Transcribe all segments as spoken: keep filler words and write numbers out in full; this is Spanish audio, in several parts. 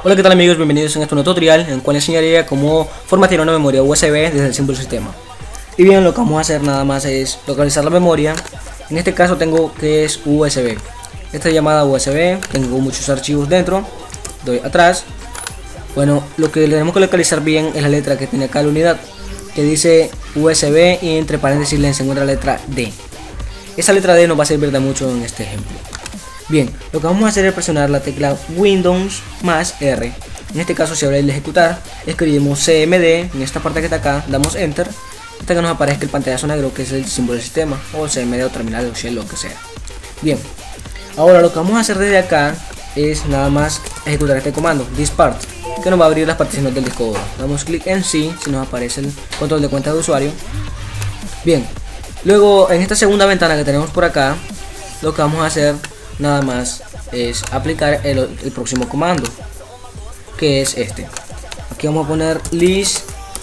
Hola, ¿qué tal amigos? Bienvenidos a este nuevo tutorial en el cual enseñaría cómo formatear una memoria U S B desde el simple sistema. Y bien, lo que vamos a hacer nada más es localizar la memoria. En este caso tengo que es U S B. Esta llamada U S B, tengo muchos archivos dentro. Doy atrás. Bueno, lo que tenemos que localizar bien es la letra que tiene acá la unidad, que dice U S B y entre paréntesis se encuentra la letra D. Esa letra D nos va a servir de mucho en este ejemplo. Bien, lo que vamos a hacer es presionar la tecla Windows más R. En este caso, si abre el ejecutar, escribimos C M D en esta parte que está acá, damos Enter hasta que nos aparezca el pantallazo negro que es el símbolo del sistema, o C M D o terminal o shell, lo que sea. Bien, ahora lo que vamos a hacer desde acá es nada más ejecutar este comando, dispart, que nos va a abrir las particiones del disco duro. Damos clic en sí, si nos aparece el control de cuenta de usuario. Bien, luego en esta segunda ventana que tenemos por acá, lo que vamos a hacer nada más es aplicar el, el próximo comando, que es este. Aquí vamos a poner list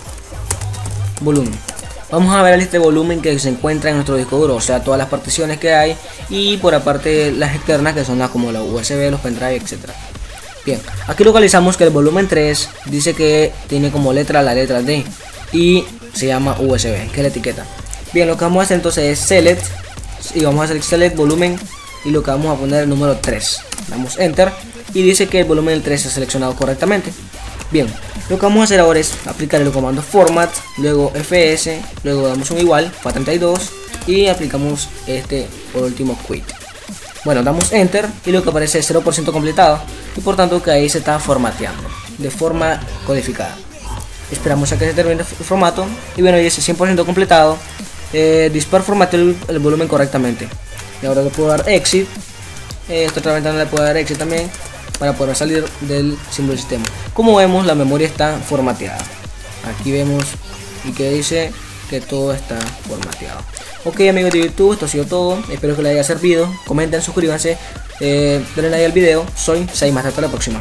volumen. Vamos a ver la lista de volumen que se encuentra en nuestro disco duro, o sea, todas las particiones que hay, y por aparte las externas que son las como la U S B, los pendrive, etcétera. Bien, aquí localizamos que el volumen tres dice que tiene como letra la letra D y se llama U S B, que es la etiqueta. Bien, lo que vamos a hacer entonces es select, y vamos a hacer select volumen, y lo que vamos a poner el número tres. Damos enter y dice que el volumen del tres se ha seleccionado correctamente. Bien, lo que vamos a hacer ahora es aplicar el comando format, luego fs, luego damos un igual F A treinta y dos y aplicamos este por último quit. Bueno, damos enter y lo que aparece es cero por ciento completado, y por tanto que ahí se está formateando de forma codificada. Esperamos a que se termine el formato y bueno, dice cien por ciento completado. eh, Dispar formateó el, el volumen correctamente. Y ahora le puedo dar exit. eh, Esta otra ventana le puedo dar exit también para poder salir del símbolo del sistema. Como vemos, la memoria está formateada. Aquí vemos y que dice que todo está formateado. Ok amigos de YouTube, esto ha sido todo. Espero que les haya servido. Comenten, suscríbanse, eh, denle like al video. Soy Saimas, hasta la próxima.